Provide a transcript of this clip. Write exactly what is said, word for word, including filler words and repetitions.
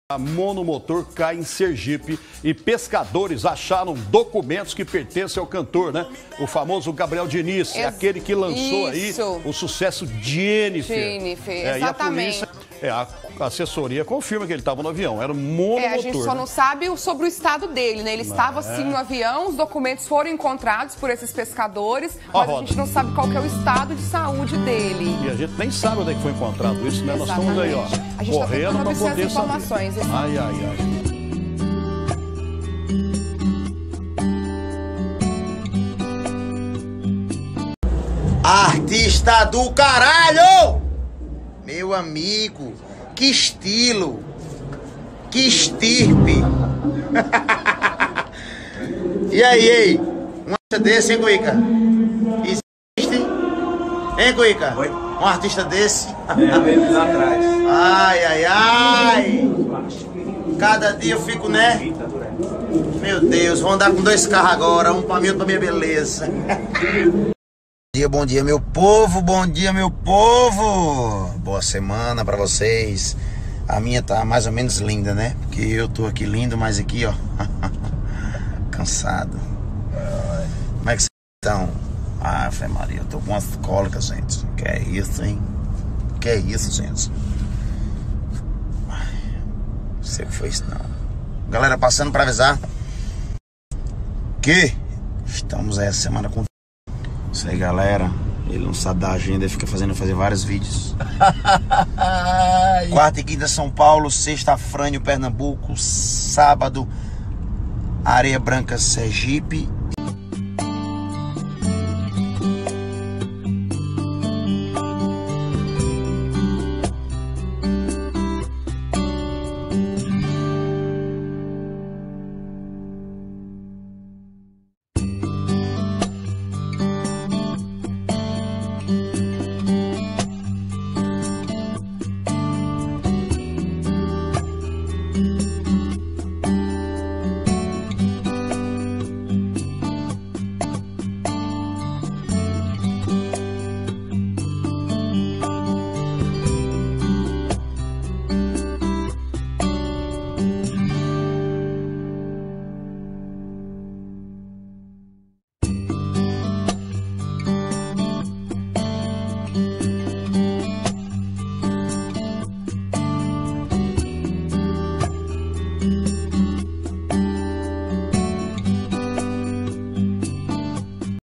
A monomotor cai em Sergipe e pescadores acharam documentos que pertencem ao cantor, né? O famoso Gabriel Diniz, Ex aquele que lançou Isso. aí o sucesso Jennifer. Jennifer, é, exatamente. E a polícia, é, a assessoria confirma que ele estava no avião, era um monomotor. É, a gente só né? não sabe sobre o estado dele, né? Ele não, estava sim no avião, os documentos foram encontrados por esses pescadores, mas a, a gente não sabe qual que é o estado de saúde dele. E a gente nem sabe onde é que foi encontrado isso, né? Nós estamos aí, ó, a gente correndo para poder informações. saber. Ai, ai, ai. Artista do caralho! Meu amigo, que estilo, que estirpe. E aí, ei, um artista desse, hein, Cuica? Existe? Hein, Cuica? Oi? Um artista desse? É, meses atrás. Ai, ai, ai. Cada dia eu fico, né? Meu Deus, vou andar com dois carros agora, um pra mim e outro pra minha beleza. Bom dia, bom dia, meu povo, bom dia, meu povo. Boa semana pra vocês. A minha tá mais ou menos linda, né? Porque eu tô aqui lindo, mas aqui, ó, cansado. Como é que vocês estão? Ah, Fé Maria, eu tô com umas cólicas, gente. Que é isso, hein? Que é isso, gente? Não sei o que foi isso, não. Galera, passando pra avisar que estamos essa semana com... Isso aí, galera. Ele não sabe da agenda, ele fica fazendo fazer vários vídeos. Quarta e quinta, São Paulo. Sexta, Frânio, Pernambuco. Sábado, Areia Branca, Sergipe.